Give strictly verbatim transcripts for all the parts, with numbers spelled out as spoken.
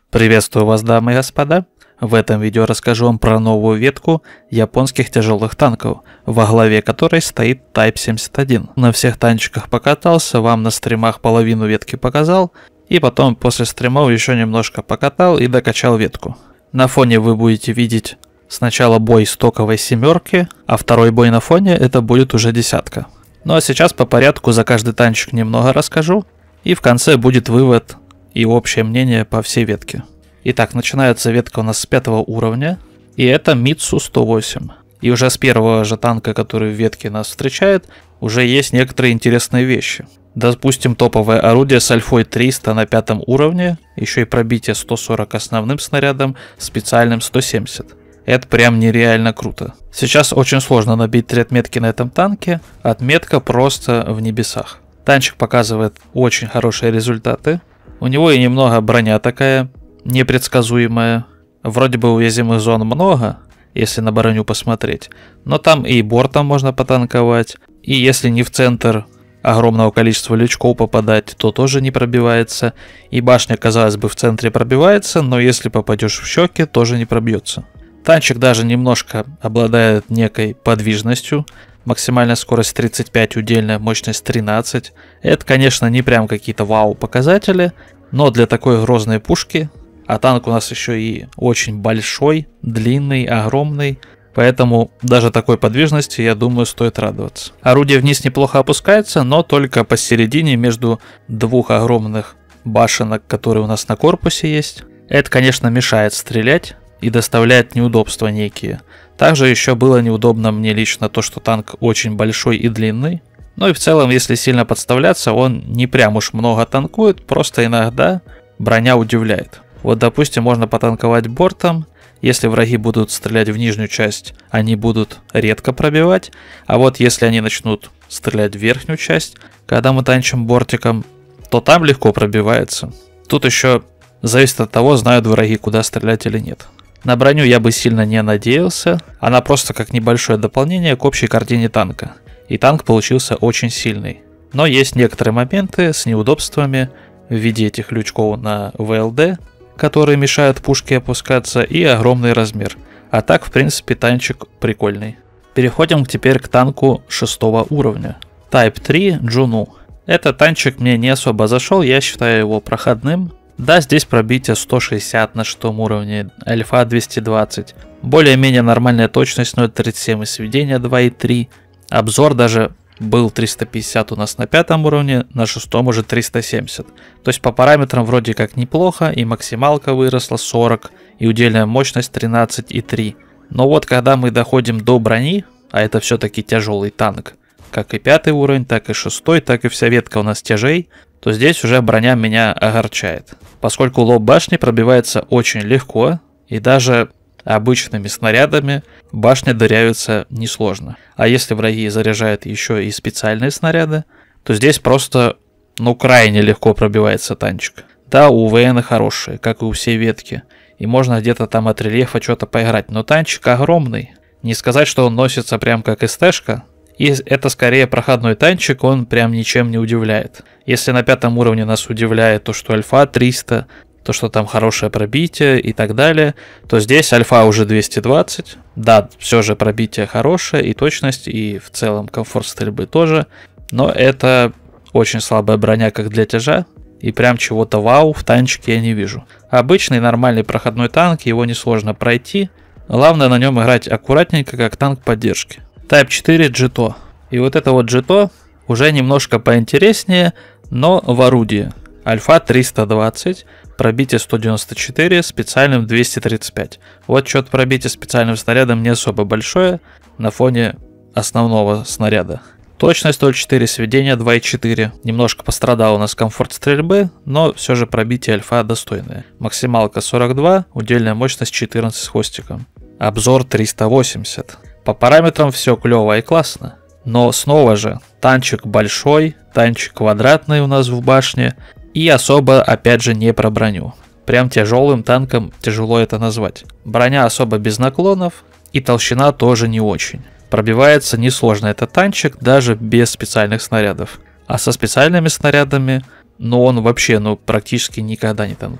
Приветствую вас, дамы и господа. В этом видео расскажу вам про новую ветку японских тяжелых танков, во главе которой стоит Type семьдесят один. На всех танчиках покатался, вам на стримах половину ветки показал, и потом после стримов еще немножко покатал и докачал ветку. На фоне вы будете видеть сначала бой стоковой семерки, а второй бой на фоне это будет уже десятка. Ну а сейчас по порядку за каждый танчик немного расскажу, и в конце будет вывод и общее мнение по всей ветке. Итак, начинается ветка у нас с пятого уровня, и это Митсу сто восемь. И уже с первого же танка, который в ветке нас встречает, уже есть некоторые интересные вещи. Допустим, топовое орудие с альфой триста на пятом уровне, еще и пробитие сто сорок основным снарядом, специальным сто семьдесят. Это прям нереально круто. Сейчас очень сложно набить три отметки на этом танке, отметка просто в небесах. Танчик показывает очень хорошие результаты. У него и немного броня такая непредсказуемая. Вроде бы уязвимых зон много, если на броню посмотреть. Но там и бортом можно потанковать. И если не в центр огромного количества лючков попадать, то тоже не пробивается. И башня, казалось бы, в центре пробивается, но если попадешь в щеки, тоже не пробьется. Танчик даже немножко обладает некой подвижностью. Максимальная скорость тридцать пять, удельная мощность тринадцать. Это, конечно, не прям какие-то вау показатели, но для такой грозной пушки, а танк у нас еще и очень большой, длинный, огромный, поэтому даже такой подвижности, я думаю, стоит радоваться. Орудие вниз неплохо опускается, но только посередине между двух огромных башенок, которые у нас на корпусе есть. Это, конечно, мешает стрелять и доставляет неудобства некие. Также еще было неудобно мне лично то, что танк очень большой и длинный. Ну и в целом, если сильно подставляться, он не прям уж много танкует, просто иногда броня удивляет. Вот, допустим, можно потанковать бортом. Если враги будут стрелять в нижнюю часть, они будут редко пробивать. А вот если они начнут стрелять в верхнюю часть, когда мы танчим бортиком, то там легко пробивается. Тут еще зависит от того, знают враги, куда стрелять или нет. На броню я бы сильно не надеялся, она просто как небольшое дополнение к общей картине танка. И танк получился очень сильный. Но есть некоторые моменты с неудобствами в виде этих лючков на вэ эл дэ, которые мешают пушке опускаться, и огромный размер. А так, в принципе, танчик прикольный. Переходим теперь к танку шестого уровня. Type три Джуну. Этот танчик мне не особо зашел, я считаю его проходным. Да, здесь пробитие сто шестьдесят на шестом уровне, альфа двести двадцать. Более-менее нормальная точность ноль тридцать семь и сведение два и три. Обзор даже был триста пятьдесят у нас на пятом уровне, на шестом уже триста семьдесят. То есть по параметрам вроде как неплохо, и максималка выросла сорок, и удельная мощность тринадцать и три. Но вот когда мы доходим до брони, а это все-таки тяжелый танк, как и пятый уровень, так и шестой, так и вся ветка у нас тяжей, то здесь уже броня меня огорчает. Поскольку лоб башни пробивается очень легко, и даже обычными снарядами башня дырявится несложно. А если враги заряжают еще и специальные снаряды, то здесь просто, ну, крайне легко пробивается танчик. Да, у вэ эн хорошие, как и у всей ветки, и можно где-то там от рельефа что-то поиграть, но танчик огромный. Не сказать, что он носится прям как эс тэ-шка, и это скорее проходной танчик, он прям ничем не удивляет. Если на пятом уровне нас удивляет то, что альфа триста, то, что там хорошее пробитие и так далее, то здесь альфа уже двести двадцать. Да, все же пробитие хорошее, и точность, и в целом комфорт стрельбы тоже. Но это очень слабая броня как для тяжа, и прям чего-то вау в танчике я не вижу. Обычный нормальный проходной танк, его несложно пройти. Главное на нем играть аккуратненько, как танк поддержки. Type четыре Джито. И вот это вот Джито уже немножко поинтереснее, но в орудии. Альфа триста двадцать, пробитие сто девяносто четыре, специальным двести тридцать пять. Вот что-то пробитие специальным снарядом не особо большое на фоне основного снаряда. Точность ноль четыре, сведение два и четыре. Немножко пострадал у нас комфорт стрельбы, но все же пробитие альфа достойное. Максималка сорок два, удельная мощность четырнадцать с хвостиком. Обзор триста восемьдесят. По параметрам все клево и классно. Но снова же, танчик большой, танчик квадратный у нас в башне. И особо, опять же, не про броню. Прям тяжелым танком тяжело это назвать. Броня особо без наклонов, и толщина тоже не очень. Пробивается несложно этот танчик, даже без специальных снарядов. А со специальными снарядами, ну он вообще ну, практически никогда не танкует.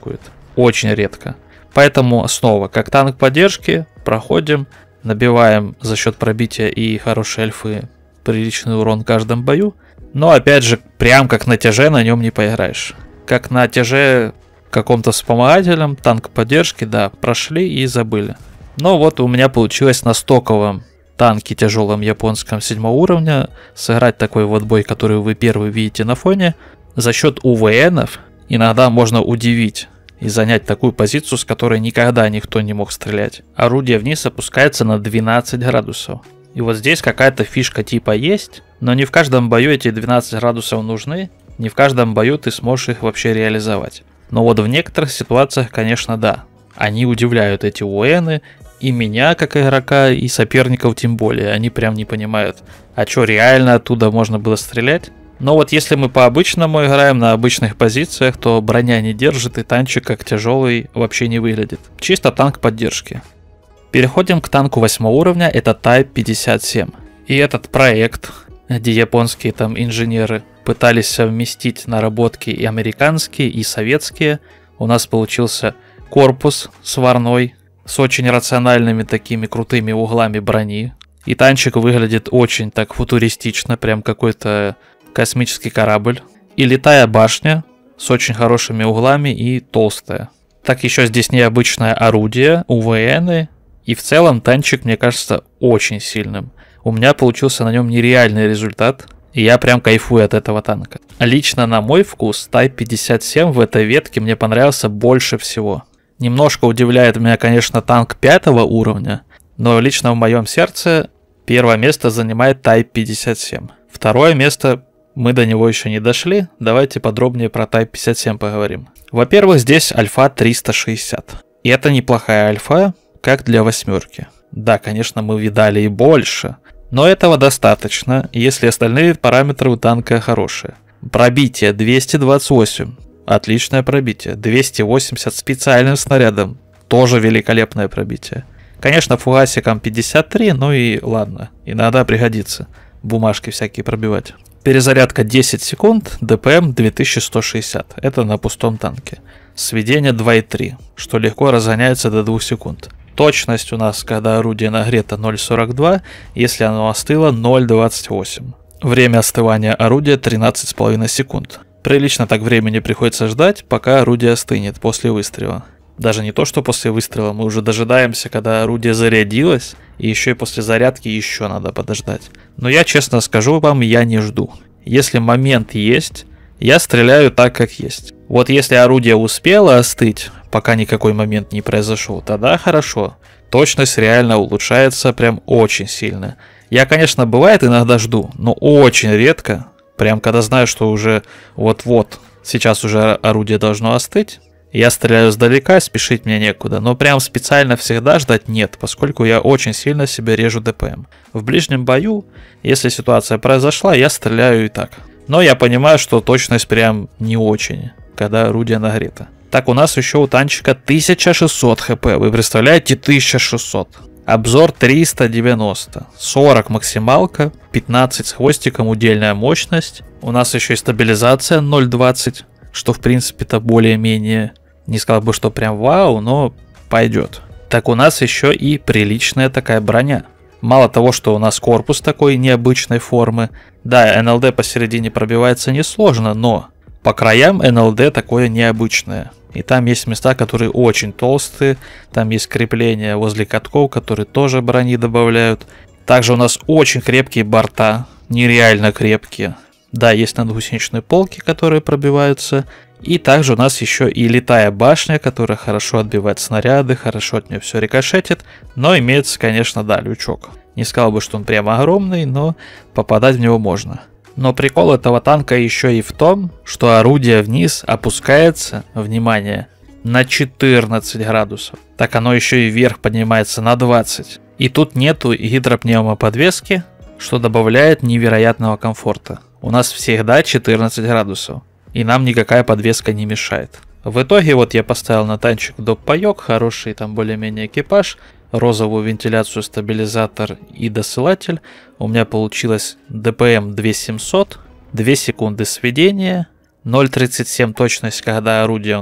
очень редко. Поэтому снова, как танк поддержки, проходим, набиваем за счет пробития и хорошей альфы приличный урон в каждом бою. Но опять же, прям как на тяже на нем не поиграешь. Как на тяже каком-то вспомогателем, танк поддержки, да, прошли и забыли. Но вот у меня получилось на стоковом танке тяжелом японском седьмого уровня сыграть такой вот бой, который вы первый видите на фоне. За счет УВНов иногда можно удивить и занять такую позицию, с которой никогда никто не мог стрелять. Орудие вниз опускается на двенадцать градусов. И вот здесь какая-то фишка типа есть, но не в каждом бою эти двенадцать градусов нужны, не в каждом бою ты сможешь их вообще реализовать. Но вот в некоторых ситуациях, конечно, да. Они удивляют, эти УНы, и меня как игрока, и соперников тем более. Они прям не понимают, а что, реально оттуда можно было стрелять? Но вот если мы по-обычному играем на обычных позициях, то броня не держит, и танчик как тяжелый вообще не выглядит. Чисто танк поддержки. Переходим к танку восьмого уровня, это Type пятьдесят семь. И этот проект, где японские там инженеры пытались совместить наработки и американские, и советские, у нас получился корпус сварной с очень рациональными такими крутыми углами брони. И танчик выглядит очень так футуристично, прям какой-то космический корабль. И летая башня с очень хорошими углами и толстая. Так еще здесь необычное орудие, УВНы. И в целом танчик, мне кажется, очень сильным. У меня получился на нем нереальный результат. И я прям кайфую от этого танка. Лично на мой вкус Type пятьдесят семь в этой ветке мне понравился больше всего. Немножко удивляет меня, конечно, танк пятого уровня. Но лично в моем сердце первое место занимает Type пятьдесят семь. Второе место, мы до него еще не дошли. Давайте подробнее про Type пятьдесят семь поговорим. Во-первых, здесь альфа триста шестьдесят. И это неплохая альфа, как для восьмерки. Да, конечно, мы видали и больше. Но этого достаточно, если остальные параметры у танка хорошие. Пробитие двести двадцать восемь. Отличное пробитие. двести восемьдесят специальным снарядом. Тоже великолепное пробитие. Конечно, фугасиком пятьдесят три, ну и ладно. Иногда пригодится бумажки всякие пробивать. Перезарядка десять секунд, ДПМ две тысячи сто шестьдесят. Это на пустом танке. Сведение два и три, что легко разгоняется до двух секунд. Точность у нас, когда орудие нагрето, ноль сорок два, если оно остыло, ноль двадцать восемь. Время остывания орудия тринадцать с половиной секунд. Прилично так времени приходится ждать, пока орудие остынет после выстрела. Даже не то, что после выстрела, мы уже дожидаемся, когда орудие зарядилось, и еще и после зарядки еще надо подождать. Но я честно скажу вам, я не жду. Если момент есть, я стреляю так, как есть. Вот если орудие успело остыть, пока никакой момент не произошел, тогда хорошо. Точность реально улучшается прям очень сильно. Я, конечно, бывает иногда жду, но очень редко. Прям когда знаю, что уже вот-вот, сейчас уже орудие должно остыть. Я стреляю сдалека, спешить мне некуда, но прям специально всегда ждать нет, поскольку я очень сильно себе режу ДПМ. В ближнем бою, если ситуация произошла, я стреляю и так. Но я понимаю, что точность прям не очень, когда орудие нагрето. Так, у нас еще у танчика тысяча шестьсот хп, вы представляете, тысяча шестьсот. Обзор триста девяносто, сорок максималка, пятнадцать с хвостиком удельная мощность. У нас еще и стабилизация ноль двадцать, что в принципе-то более-менее, не сказал бы, что прям вау, но пойдет. Так у нас еще и приличная такая броня. Мало того, что у нас корпус такой необычной формы, да, эн эл дэ посередине пробивается несложно, но по краям эн эл дэ такое необычное. И там есть места, которые очень толстые, там есть крепления возле катков, которые тоже брони добавляют. Также у нас очень крепкие борта, нереально крепкие. Да, есть надгусеничные полки, которые пробиваются. И также у нас еще и летая башня, которая хорошо отбивает снаряды, хорошо от нее все рикошетит. Но имеется, конечно, да, лючок. Не сказал бы, что он прямо огромный, но попадать в него можно. Но прикол этого танка еще и в том, что орудие вниз опускается, внимание, на четырнадцать градусов. Так оно еще и вверх поднимается на двадцать. И тут нету гидропневмоподвески, что добавляет невероятного комфорта. У нас всегда четырнадцать градусов, и нам никакая подвеска не мешает. В итоге вот я поставил на танчик доп-паёк, хороший там более-менее экипаж, розовую вентиляцию, стабилизатор и досылатель. У меня получилось ДПМ две тысячи семьсот, две секунды сведения, ноль тридцать семь точность, когда орудие у нас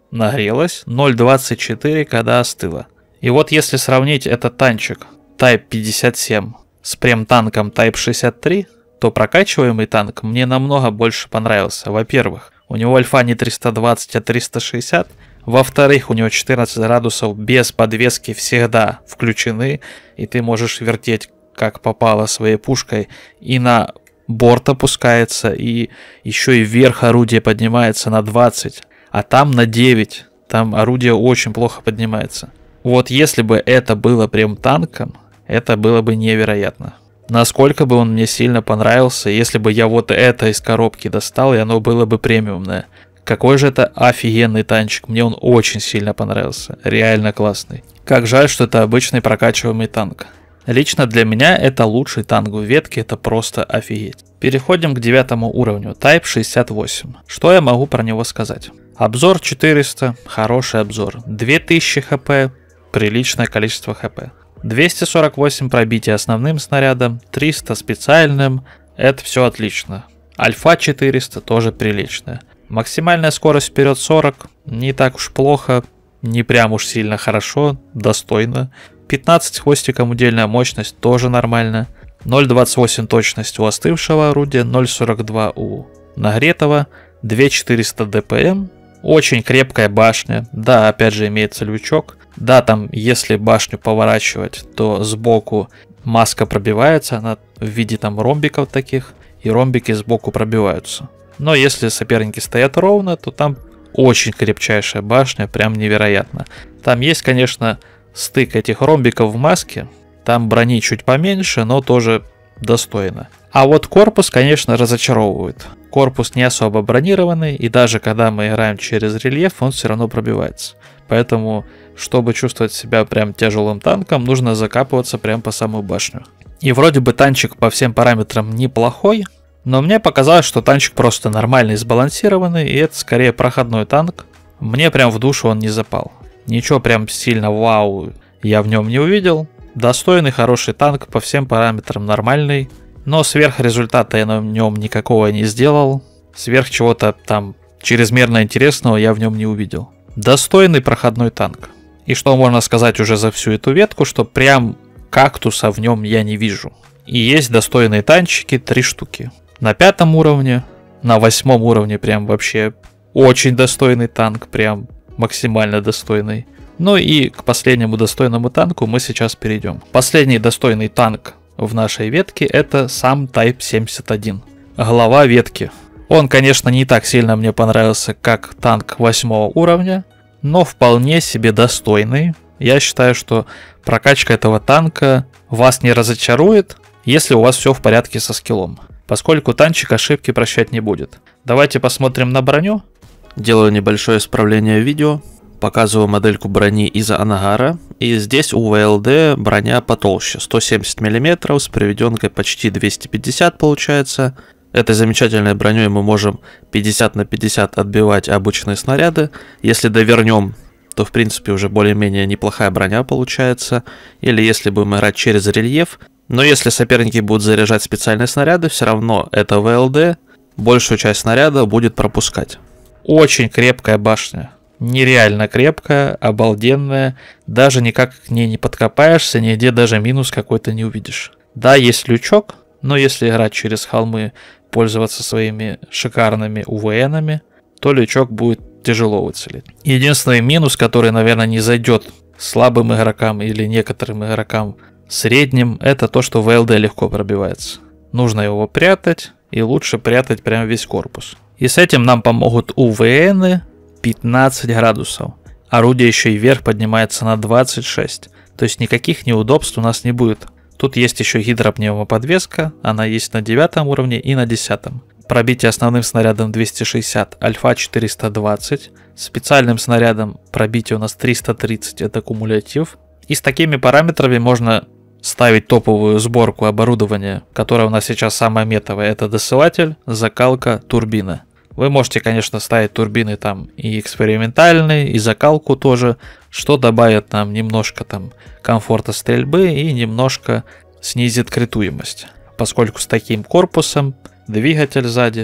нагрелась, ноль двадцать четыре, когда остыла. И вот если сравнить этот танчик Type пятьдесят семь с прем-танком Type шестьдесят три, то прокачиваемый танк мне намного больше понравился. Во-первых, у него альфа не триста двадцать, а триста шестьдесят. Во-вторых, у него четырнадцать градусов без подвески всегда включены, и ты можешь вертеть как попало своей пушкой, и на борт опускается, и еще и вверх орудие поднимается на двадцать, а там на девять, там орудие очень плохо поднимается. Вот если бы это было прям танком, это было бы невероятно. Насколько бы он мне сильно понравился, если бы я вот это из коробки достал, и оно было бы премиумное. Какой же это офигенный танчик, мне он очень сильно понравился, реально классный. Как жаль, что это обычный прокачиваемый танк. Лично для меня это лучший танк в ветке, это просто офигеть. Переходим к девятому уровню, Type шестьдесят восемь. Что я могу про него сказать? Обзор четыреста, хороший обзор. две тысячи хп, приличное количество хп. двести сорок восемь пробития основным снарядом, триста специальным, это все отлично. Альфа четыреста тоже приличная. Максимальная скорость вперед сорок, не так уж плохо, не прям уж сильно хорошо, достойно. пятнадцать хвостиком удельная мощность тоже нормально. ноль двадцать восемь точность у остывшего орудия, ноль сорок два у нагретого, две тысячи четыреста дпм. Очень крепкая башня, да, опять же имеется лючок. Да, там если башню поворачивать, то сбоку маска пробивается, она в виде там ромбиков таких, и ромбики сбоку пробиваются. Но если соперники стоят ровно, то там очень крепчайшая башня, прям невероятно. Там есть, конечно, стык этих ромбиков в маске, там брони чуть поменьше, но тоже достойно. А вот корпус, конечно, разочаровывает. Корпус не особо бронированный, и даже когда мы играем через рельеф, он все равно пробивается. Поэтому, чтобы чувствовать себя прям тяжелым танком, нужно закапываться прям по самую башню. И вроде бы танчик по всем параметрам неплохой, но мне показалось, что танчик просто нормальный, сбалансированный, и это скорее проходной танк. Мне прям в душу он не запал. Ничего прям сильно вау я в нем не увидел. Достойный, хороший танк, по всем параметрам нормальный. Но сверх результата я на нем никакого не сделал. Сверх чего-то там чрезмерно интересного я в нем не увидел. Достойный проходной танк. И что можно сказать уже за всю эту ветку, что прям кактуса в нем я не вижу. И есть достойные танчики, три штуки. На пятом уровне, на восьмом уровне прям вообще очень достойный танк, прям максимально достойный. Ну и к последнему достойному танку мы сейчас перейдем. Последний достойный танк в нашей ветке это сам Type семьдесят один. Глава ветки. Он, конечно, не так сильно мне понравился, как танк восьмого уровня, но вполне себе достойный. Я считаю, что прокачка этого танка вас не разочарует, если у вас все в порядке со скиллом, поскольку танчик ошибки прощать не будет. Давайте посмотрим на броню. Делаю небольшое исправление видео. Показываю модельку брони из Ангара. И здесь у вэ эл дэ броня потолще. сто семьдесят миллиметров с приведенкой почти двести пятьдесят получается. Этой замечательной броней мы можем пятьдесят на пятьдесят отбивать обычные снаряды. Если довернем, то в принципе уже более-менее неплохая броня получается. Или если будем играть через рельеф. Но если соперники будут заряжать специальные снаряды, все равно это вэ эл дэ большую часть снаряда будет пропускать. Очень крепкая башня. Нереально крепкая, обалденная. Даже никак к ней не подкопаешься, нигде даже минус какой-то не увидишь. Да, есть лючок, но если играть через холмы, пользоваться своими шикарными у вэ энами, то лючок будет тяжело выцелить. Единственный минус, который, наверное, не зайдет слабым игрокам или некоторым игрокам средним, это то, что вэ эл дэ легко пробивается. Нужно его прятать, и лучше прятать прям весь корпус. И с этим нам помогут у вэ эны пятнадцать градусов. Орудие еще и вверх поднимается на двадцать шесть. То есть никаких неудобств у нас не будет. Тут есть еще гидропневмоподвеска, она есть на девятом уровне и на десятом. Пробитие основным снарядом двести шестьдесят, альфа четыреста двадцать. Специальным снарядом пробитие у нас триста тридцать, это кумулятив. И с такими параметрами можно ставить топовую сборку оборудования, которая у нас сейчас самая метовая. Это досылатель, закалка, турбина. Вы можете, конечно, ставить турбины там и экспериментальные, и закалку тоже, что добавит нам немножко там комфорта стрельбы и немножко снизит критуемость. Поскольку с таким корпусом, двигатель сзади,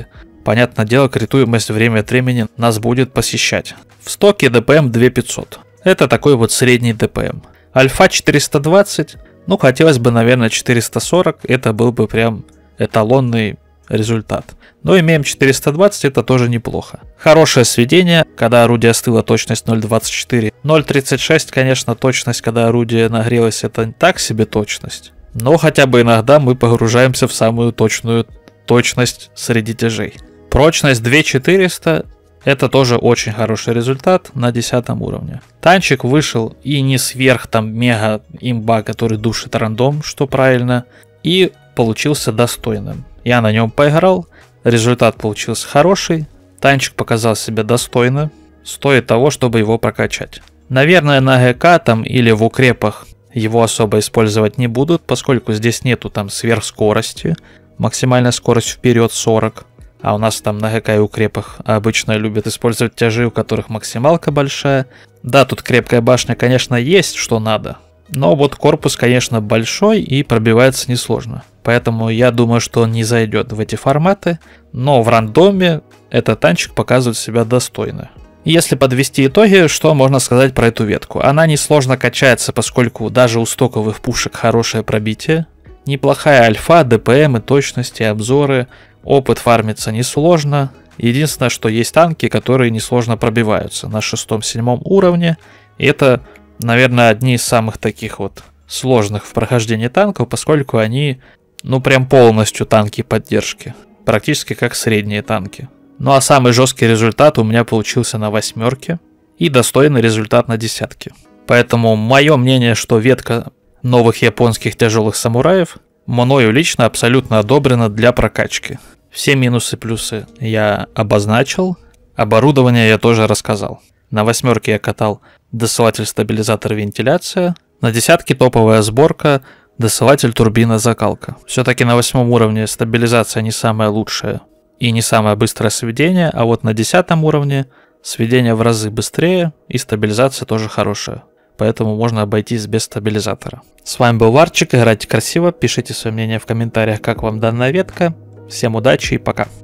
понятное дело, критуемость время от времени нас будет посещать. В стоке дэ пэ эм две тысячи пятьсот. Это такой вот средний дэ пэ эм. Альфа четыреста двадцать, ну хотелось бы, наверное, четыреста сорок, это был бы прям эталонный результат. Но имеем четыреста двадцать, это тоже неплохо. Хорошее сведение, когда орудие остыло, точность ноль двадцать четыре. ноль тридцать шесть, конечно, точность, когда орудие нагрелось, это так себе точность. Но хотя бы иногда мы погружаемся в самую точную точность среди тяжей. Прочность две тысячи четыреста, это тоже очень хороший результат на десятом уровне. Танчик вышел и не сверх там мега имба, который душит рандом, что правильно, и получился достойным. Я на нем поиграл, результат получился хороший, танчик показал себя достойно, стоит того, чтобы его прокачать. Наверное, на гэ ка там или в укрепах его особо использовать не будут, поскольку здесь нету там сверхскорости, максимальная скорость вперед сорок, а у нас там на гэ ка и укрепах обычно любят использовать тяжи, у которых максималка большая. Да, тут крепкая башня, конечно, есть, что надо, но вот корпус, конечно, большой и пробивается несложно. Поэтому я думаю, что он не зайдет в эти форматы, но в рандоме этот танчик показывает себя достойно. Если подвести итоги, что можно сказать про эту ветку? Она несложно качается, поскольку даже у стоковых пушек хорошее пробитие. Неплохая альфа, дэ пэ эм и точности, обзоры. Опыт фармится несложно. Единственное, что есть танки, которые несложно пробиваются на шестом-седьмом уровне. И это, наверное, одни из самых таких вот сложных в прохождении танков, поскольку они, ну, прям полностью танки поддержки. Практически как средние танки. Ну а самый жесткий результат у меня получился на восьмерке и достойный результат на десятке. Поэтому мое мнение, что ветка новых японских тяжелых самураев мною лично абсолютно одобрена для прокачки. Все минусы, плюсы я обозначил, оборудование я тоже рассказал. На восьмерке я катал досылатель, стабилизатор, вентиляция, на десятке топовая сборка, досылатель, турбина, закалка. Все-таки на восьмом уровне стабилизация не самая лучшая и не самое быстрое сведение, а вот на десятом уровне сведение в разы быстрее и стабилизация тоже хорошая. Поэтому можно обойтись без стабилизатора. С вами был Варчик, играйте красиво, пишите свое мнение в комментариях, как вам данная ветка. Всем удачи и пока.